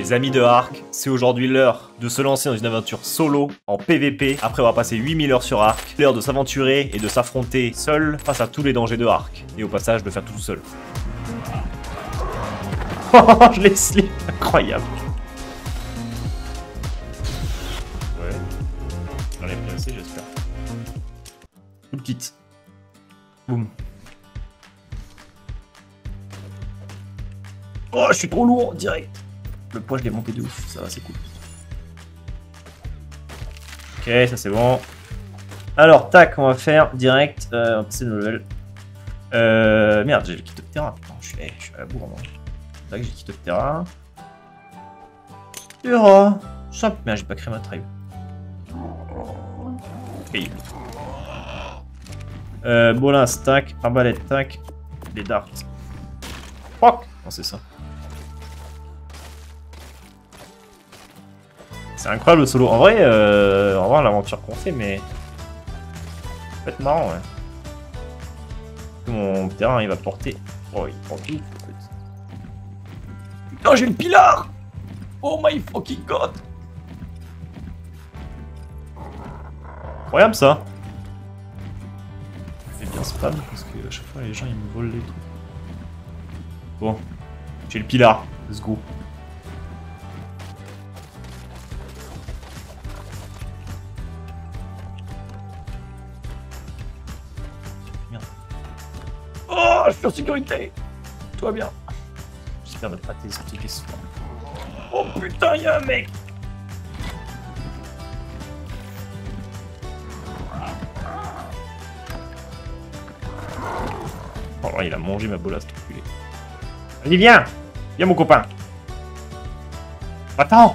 Les amis de Ark, c'est aujourd'hui l'heure de se lancer dans une aventure solo en PVP après avoir passé 8000 heures sur Ark. L'heure de s'aventurer et de s'affronter seul face à tous les dangers de Ark. Et au passage de faire tout seul. Oh, je l'ai slip, incroyable. Ouais, j'en ai pris assez, j'espère. Une petite. Boum. Oh, je suis trop lourd, direct. Le poids, je l'ai monté de ouf, ça va, c'est cool. Ok, ça c'est bon. Alors, tac, on va faire direct. On va passer de level. Merde, j'ai le kit de terrain. Putain, je suis à la bourre, moi. Tac, j'ai le kit de terrain. Simple. Merde, j'ai pas créé ma tribe. Paye. Bolin, tac. Arbalète, tac. Les darts. Fuck. Non, c'est ça. C'est incroyable le solo. En vrai, on va voir l'aventure qu'on fait, mais... Ça peut être marrant, ouais. Mon terrain, il va porter... Oh, il prend tout, en fait. Putain, j'ai le pilar! Oh my fucking god! Incroyable, ça! C'est bien spam, parce que à chaque fois, les gens, ils me volent les trucs. Bon. J'ai le pilar. Let's go. Oh, je suis en sécurité. Tout va bien. J'espère ne pas t'expliquer ce soir. Oh putain, y'a un mec. Oh, il a mangé ma bolasse, cet enculé. Allez, viens. Viens, mon copain. Attends.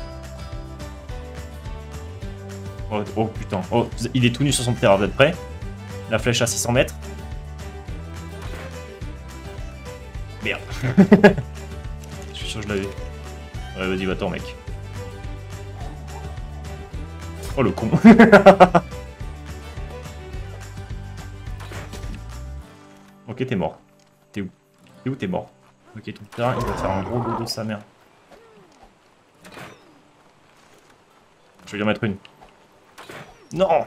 Oh putain. Oh, il est tout nu sur son terrain, vous êtes prêts? La flèche à 600 mètres. Merde. Je suis sûr que je l'avais. Ouais, vas-y, va-t'en, mec. Oh, le con. Ok, t'es mort. T'es où? T'es où? T'es mort. Ok, ton terrain, il va faire un gros dodo sa mère. Je vais lui en mettre une. Non!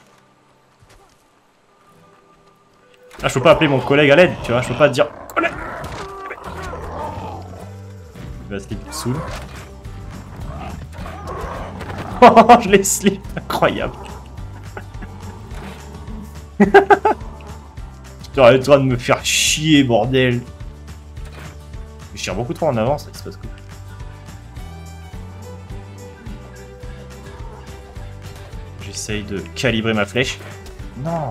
Ah, je peux pas appeler mon collègue à l'aide, tu vois, je peux pas dire collègue! Il va slip soul. Oh, je l'ai slip, incroyable. Tu arrêtes de me faire chier, bordel. Je tire beaucoup trop en avance, ça se passe quoi? J'essaye de calibrer ma flèche. Non.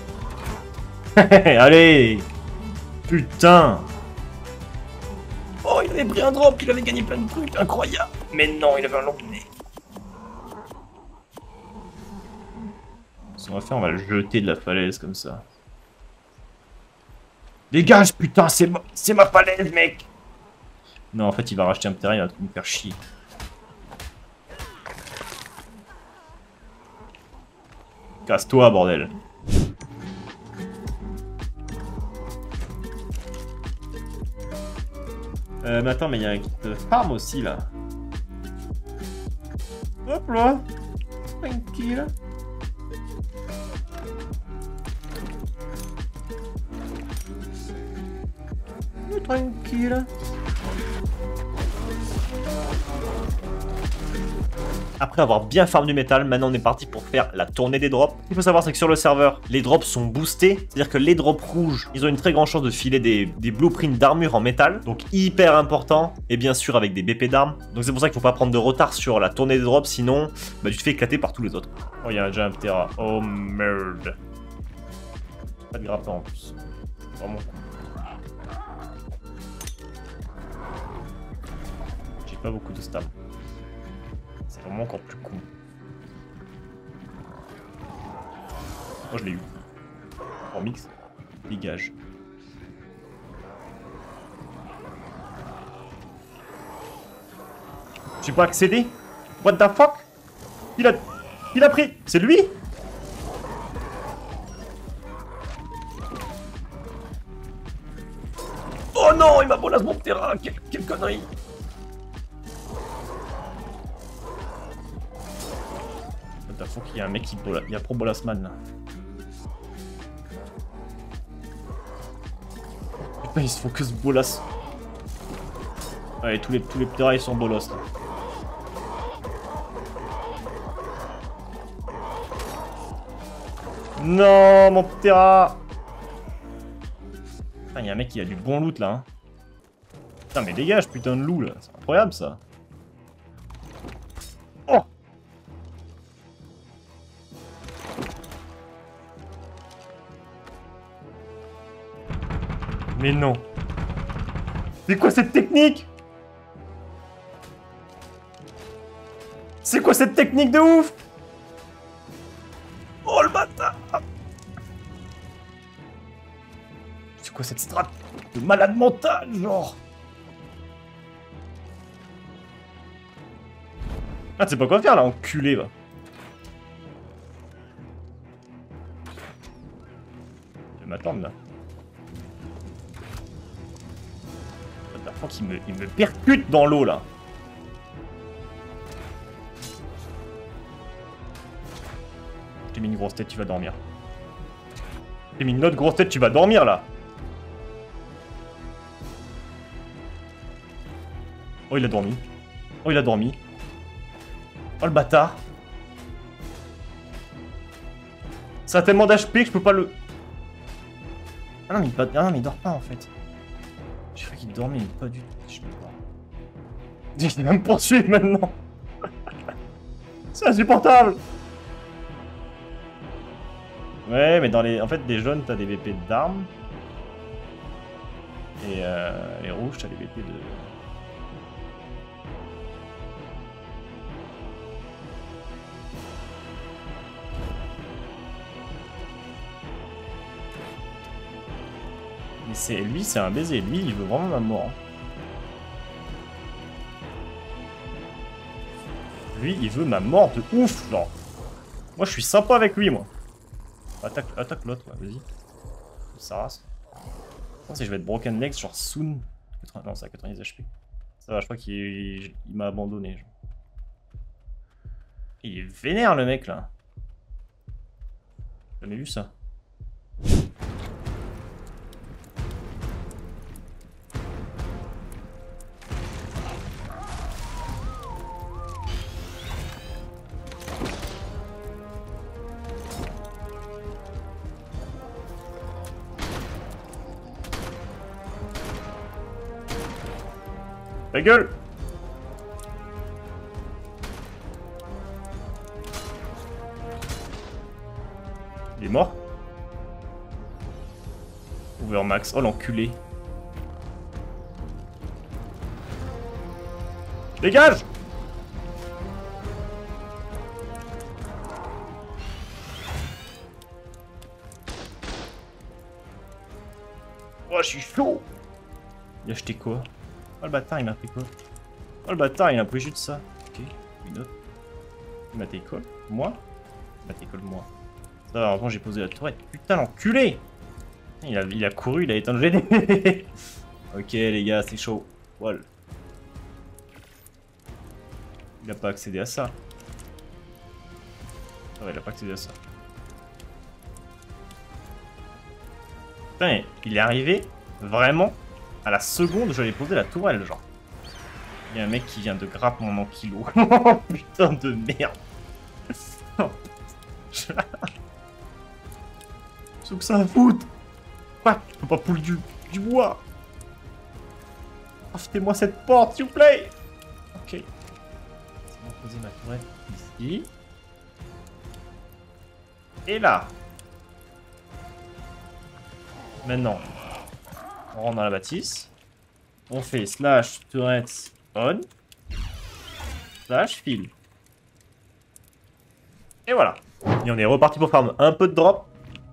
Allez. Putain. Oh, il avait pris un drop, il avait gagné plein de trucs, incroyable. Mais non, il avait un long nez. Ce qu'on va faire, on va le jeter de la falaise comme ça. Dégage, putain, c'est ma falaise, mec. Non, en fait, il va racheter un terrain, il va me faire chier. Casse-toi, bordel. Mais attends, mais il y a un kit farm aussi, là. Hop là. Tranquille. Tranquille. Après avoir bien farm du métal, maintenant on est parti pour faire la tournée des drops. Ce qu'il faut savoir, c'est que sur le serveur, les drops sont boostés. C'est-à-dire que les drops rouges, ils ont une très grande chance de filer des blueprints d'armure en métal. Donc hyper important. Et bien sûr avec des BP d'armes. Donc c'est pour ça qu'il faut pas prendre de retard sur la tournée des drops. Sinon, bah, tu te fais éclater par tous les autres. Oh, il y a déjà un Terra. Oh merde. Pas de grappin en plus. Vraiment. J'ai pas beaucoup de stam. C'est vraiment encore plus con. Oh, je l'ai eu. En mix. Dégage. J'ai pas accédé? What the fuck? Il a pris. C'est lui? Oh non, il m'a bolasse mon terrain. Quelle connerie. Putain, faut qu'il y ait un mec qui bola. Il y a Pro Bolasman là. Putain, il se focus bolas. Ouais, tous les pteras ils sont bolos là. Non, mon ptera. Putain, il y a un mec qui a du bon loot là. Hein. Putain, mais dégage, putain de loup là. C'est incroyable ça. Oh! Mais non. C'est quoi cette technique? C'est quoi cette technique de ouf? Oh le bâtard! C'est quoi cette strat de malade mental, genre? Ah, tu sais pas quoi faire là, enculé, va. Je vais m'attendre là. La fois qu'il me percute dans l'eau là. Je t'ai mis une grosse tête, tu vas dormir. Je t'ai mis une autre grosse tête, tu vas dormir là. Oh, il a dormi. Oh, il a dormi. Oh, le bâtard. Ça a tellement d'HP que je peux pas le... Ah non, mais il dort pas en fait. Je crois qu'il dormait, mais pas du tout. Je peux pas. Je vais même poursuivre maintenant. C'est insupportable. Ouais, mais dans les... En fait, des jaunes, t'as des BP d'armes. Et les rouges, t'as des BP de... Mais lui, c'est un baiser. Lui, il veut vraiment ma mort. Lui, il veut ma mort de ouf, genre. Moi, je suis sympa avec lui, moi. Attaque l'autre, ouais, vas-y. Ça rase. Je pense que je vais être broken legs, genre soon. Non, c'est à 90 HP. Ça va, je crois qu'il m'a abandonné. Genre. Il est vénère, le mec, là. J'ai jamais vu ça. Ta gueule! Il est mort? Overmax. Oh l'enculé. Dégage! Oh, je suis chaud! Il a acheté quoi? Oh le bâtard, il m'a pris quoi? Oh le bâtard, il a pris juste ça. Ok, une autre. Il m'a quoi? Moi? Il m'a quoi moi? Ça va, heureusement j'ai posé la tourette. Putain, l'enculé! Il a couru, il a été gêné. Ok les gars, c'est chaud. Wall. Il a pas accédé à ça. Ah ouais, il a pas accédé à ça. Putain, il est arrivé vraiment à la seconde où j'allais poser la tourelle, genre. Il y a un mec qui vient de grappe mon ankilo. Oh putain de merde. C'est que ça va foutre. Quoi? Je peux pas pouler du bois. Offrez-moi cette porte, s'il vous plaît. Ok. C'est bon, poser ma tourelle ici. Et là. Maintenant, on rentre dans la bâtisse. On fait slash turrets on. Slash file. Et voilà. Et on est reparti pour farm un peu de drop.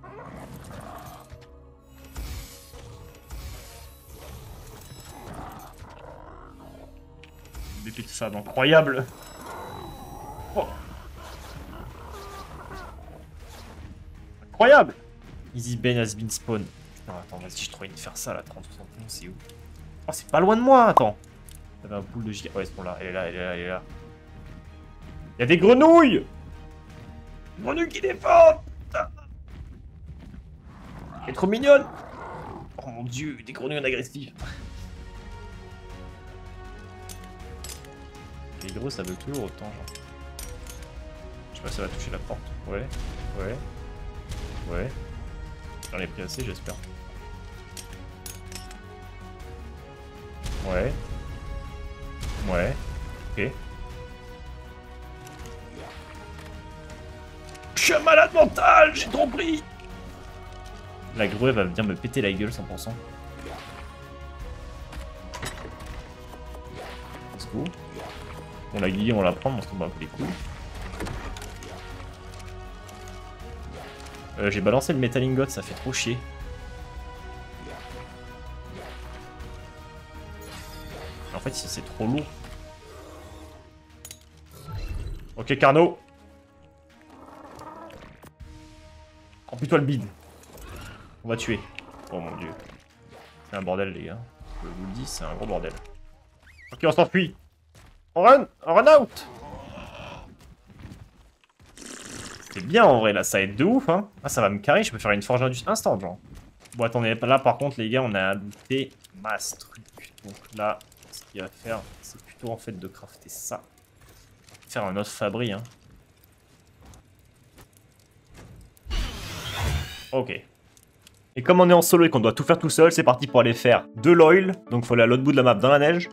BP de fab incroyable. Oh. Incroyable. Easy Ben has been spawn. Non, attends, vas-y, je trouve de faire ça là, 30 71, c'est où? Oh, c'est pas loin de moi, attends. Il y avait un pool de giga. Ouais, c'est bon là, elle est là, elle est là, elle est là. Il y a des grenouilles! Grenouille qui défend. Putain. Elle est trop mignonne. Oh mon dieu, des grenouilles en agressif. Les gros, ça veut toujours autant, genre. Je sais pas si ça va toucher la porte. Ouais, ouais, ouais. J'en ai pris assez, j'espère. Ouais. Ouais. Ok. Je suis un malade mental, j'ai trop pris. La grue va venir me péter la gueule 100%. Let's go. Bon, la guillie, on la prend, on se tombe un peu les couilles. J'ai balancé le Metal Ingot, ça fait trop chier. En fait, c'est trop lourd. Ok, Carnot. Remplis-toi le bide. On va tuer. Oh mon dieu. C'est un bordel, les gars. Je vous le dis, c'est un gros bordel. Ok, on s'enfuit. On run out. C'est bien en vrai, là, ça aide de ouf, hein. Ah, ça va me carrer, je peux faire une forge instant, genre. Bon, attendez, là, par contre, les gars, on a looté masse truc. Donc là, ce qu'il va faire, c'est plutôt en fait de crafter ça. Faire un autre fabri, hein. Ok. Et comme on est en solo et qu'on doit tout faire tout seul, c'est parti pour aller faire de l'oil. Donc faut aller à l'autre bout de la map dans la neige.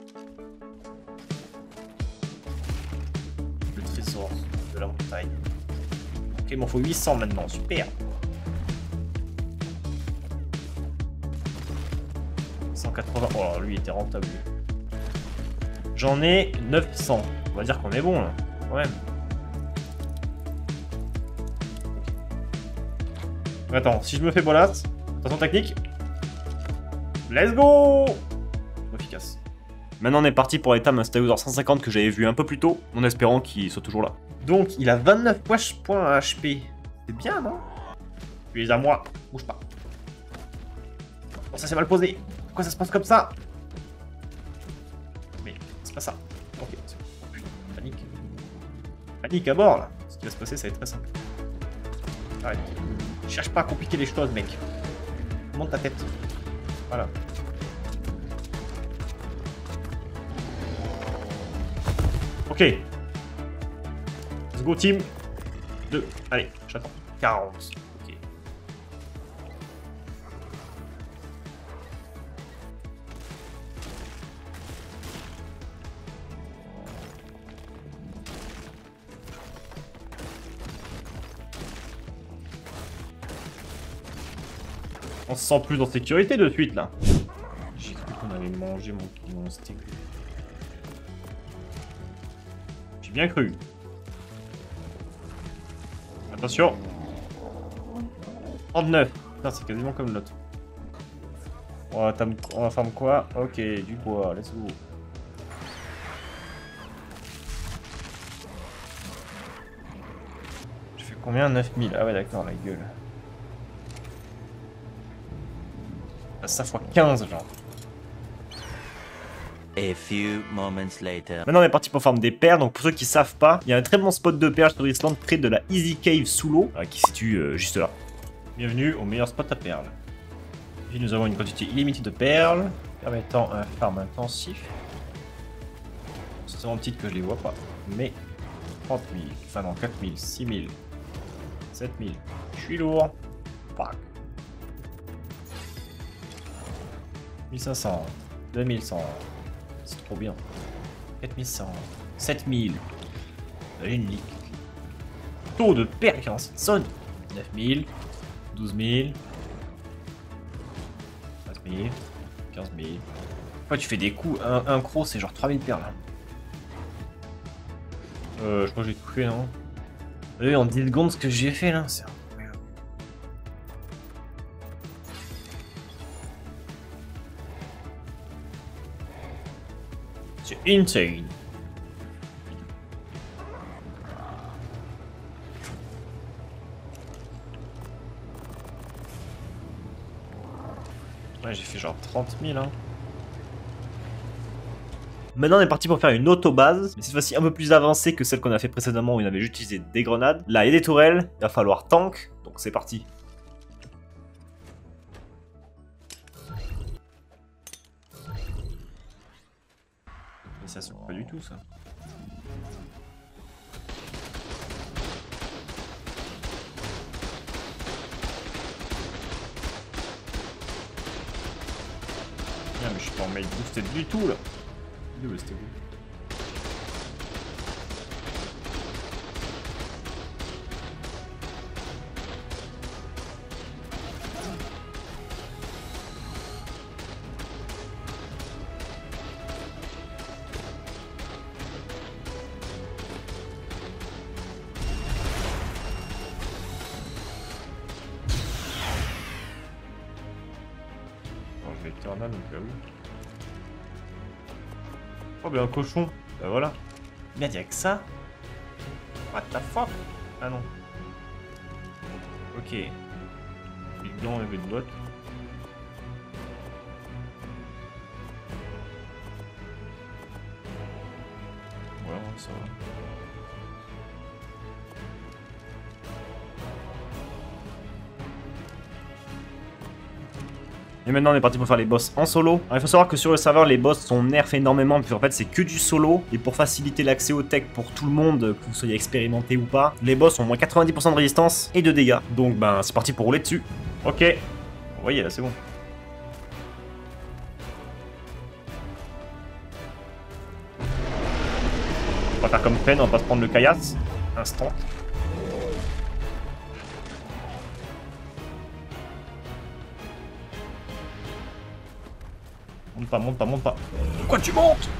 Le trésor de la montagne. Ok, il m'en faut 800 maintenant, super. 180, oh alors lui il était rentable. J'en ai 900. On va dire qu'on est bon là, quand même. Attends, si je me fais bolasse, attention technique. Let's go. Efficace. Maintenant on est parti pour l'état Mustauser 150 que j'avais vu un peu plus tôt, en espérant qu'il soit toujours là. Donc il a 29 points à HP. C'est bien, non? Tu es à moi, bouge pas. Bon, ça c'est mal posé. Pourquoi ça se passe comme ça? Mais c'est pas ça. Ok, c'est bon. Oh, putain, panique. Panique à bord là. Ce qui va se passer, ça va être très simple. Arrête. Cherche pas à compliquer les choses, mec. Monte ta tête. Voilà. Ok. Let's go, team. 2. Allez, j'attends. 40. Ok. On se sent plus en sécurité de suite là. J'ai cru qu'on avait mangé mon steak. J'ai bien cru. Attention. 39. Putain, c'est quasiment comme l'autre. On va faire quoi? Ok, du bois, let's go. Je fais combien? 9000. Ah ouais, d'accord, la gueule. Ça fois 15, genre. A few moments later. Maintenant on est parti pour farm des perles, donc pour ceux qui savent pas, il y a un très bon spot de perles sur Island près de la Easy Cave sous l'eau, qui se situe juste là. Bienvenue au meilleur spot à perles. Ici nous avons une quantité illimitée de perles, permettant un farm intensif. C'est tellement petite que je les vois pas, mais 30 000, enfin non, 4 000, 6 000, 7 000, je suis lourd. Pac. 1500, 2100. C'est trop bien. 4100, 7000. Une ligue. Taux de perles qui en sonne. 9000, 12000, 15000, 15000. Pourquoi tu fais des coups? Un croc, c'est genre 3000 perles. Je crois que j'ai tout fait, non? Vous avez vu en 10 secondes ce que j'ai fait là? C'est incroyable. C'est insane. Ouais, j'ai fait genre 30 000, hein. Maintenant on est parti pour faire une auto-base, mais cette fois-ci un peu plus avancée que celle qu'on a fait précédemment où on avait juste utilisé des grenades. Là il y a des tourelles, il va falloir tank, donc c'est parti. Mais ça se fait pas du tout ça. Mais je suis pas en made boosted du tout là. C'était bon. Je vais Eternal donc là où. Oh ben un cochon. Bah voilà. Merde y'a que ça. What the fuck. Ah non. Ok. Big blanc et de botte. Ouais ça va. Et maintenant on est parti pour faire les boss en solo. Alors, il faut savoir que sur le serveur les boss sont nerfs énormément, puis en fait c'est que du solo. Et pour faciliter l'accès au tech pour tout le monde, que vous soyez expérimenté ou pas, les boss ont moins 90% de résistance et de dégâts. Donc ben c'est parti pour rouler dessus. Ok. Vous voyez là c'est bon. On va faire comme peine, on va pas se prendre le caillasse. Instant. Monte pas, monte pas, monte pas. Pourquoi tu montes?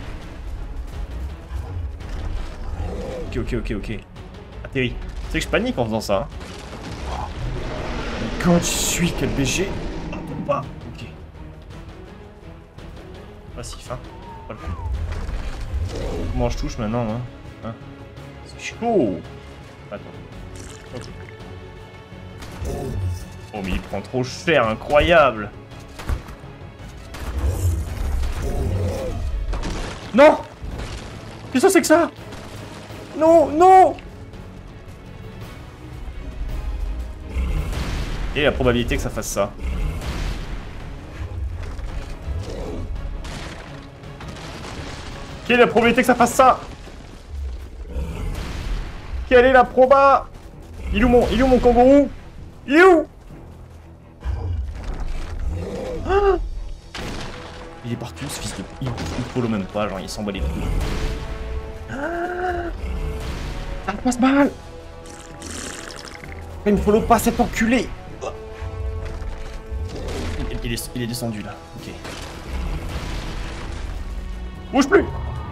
Ok. Atterris. Tu sais que je panique en faisant ça. Hein. Mais quand je suis, quel BG. Pas. Ok. Passif, hein. Pas le coup. Comment je touche maintenant, hein? C'est chaud. Attends. Ok. Oh, mais il prend trop cher, incroyable. Non! Qu'est-ce que c'est que ça? Non! Et la probabilité que ça fasse ça. Quelle est la probabilité que ça fasse ça? Quelle est la proba? Il est où mon kangourou? Il est où? Ah! Il est partout ce fils de... Il follow même pas, genre il s'en bat les couilles. Ah, ça passe mal. Il ne follow pas cet enculé. Il est descendu là, ok. Bouge plus.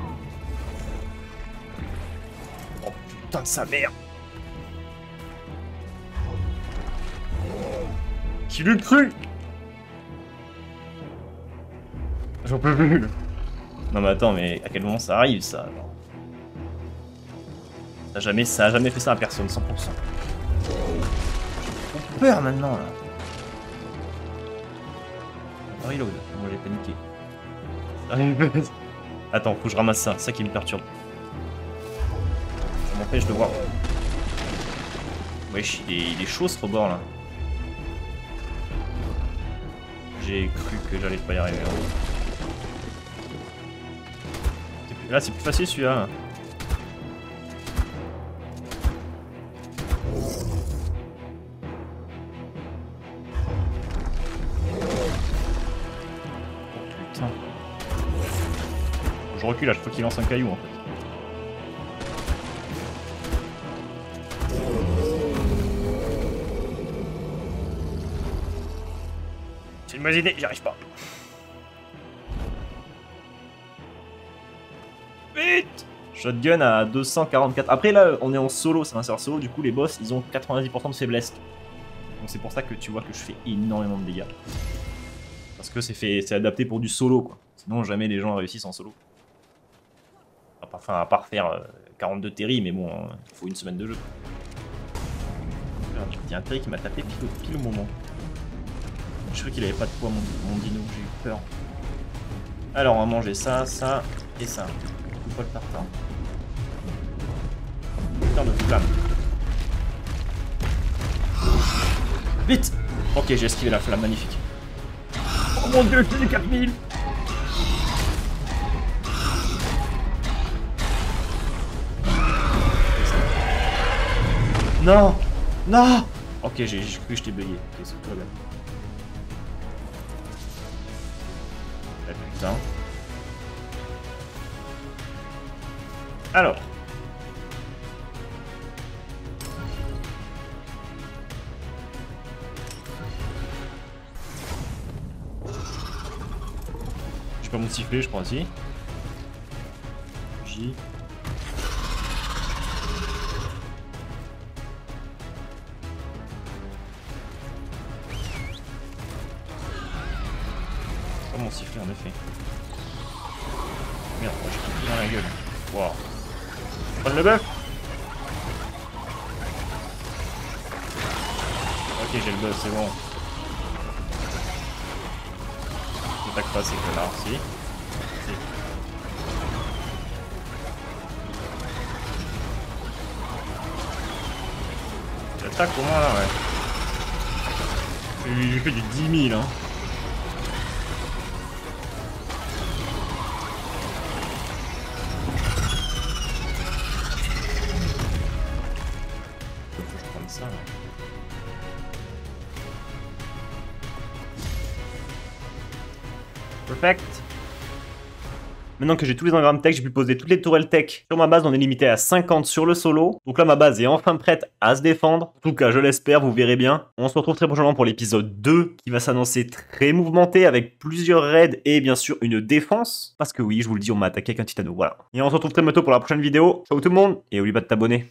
Oh putain de sa mère. Qui l'eût cru? J'en peux plus. Non mais attends, mais à quel moment ça arrive ça alors? Ça a jamais fait ça à personne, 100%. J'ai trop peur maintenant là. Reload, moi j'ai paniqué. Attends, faut que je ramasse ça, c'est ça qui me perturbe. Ça m'empêche de voir. Wesh, il est chaud ce rebord là. J'ai cru que j'allais pas y arriver. Là c'est plus facile celui-là. Oh putain. Je recule là, je crois qu'il lance un caillou en fait. C'est une mauvaise idée, j'y arrive pas. Vite! Shotgun à 244. Après là, on est en solo, c'est un serveur solo, du coup les boss, ils ont 90% de faiblesse. Donc c'est pour ça que tu vois que je fais énormément de dégâts. Parce que c'est adapté pour du solo, quoi. Sinon jamais les gens réussissent en solo. Enfin, à part faire 42 terry, mais bon, il faut une semaine de jeu. Il y a un terry qui m'a tapé pile au moment. Je crois qu'il avait pas de poids mon dino, j'ai eu peur. Alors on va manger ça, Et ça. Une fois le tartan. Putain de flamme. Vite! Ok, j'ai esquivé la flamme, magnifique. Oh mon dieu, j'ai 4000! Non! Non! Ok, j'ai cru que je t'ai bugué. Ok, c'est tout va bien. Eh, putain. Alors. J'ai pas mon sifflet, je crois aussi. J. Pas mon sifflet en effet. Merde, j'ai pris dans la gueule. Wow. Prends le bœuf. Ok, j'ai le buzz, c'est bon. J'attaque pas ces connards, si. J'attaque au moins là, ouais. J'ai fait du 10 000, hein. Faut que je prenne ça, là. Perfect. Maintenant que j'ai tous les engrammes tech, j'ai pu poser toutes les tourelles tech sur ma base. On est limité à 50 sur le solo. Donc là, ma base est enfin prête à se défendre. En tout cas, je l'espère, vous verrez bien. On se retrouve très prochainement pour l'épisode 2 qui va s'annoncer très mouvementé avec plusieurs raids et bien sûr une défense. Parce que oui, je vous le dis, on m'a attaqué avec un titano. Voilà. Et on se retrouve très bientôt pour la prochaine vidéo. Ciao tout le monde et n'oublie pas de t'abonner.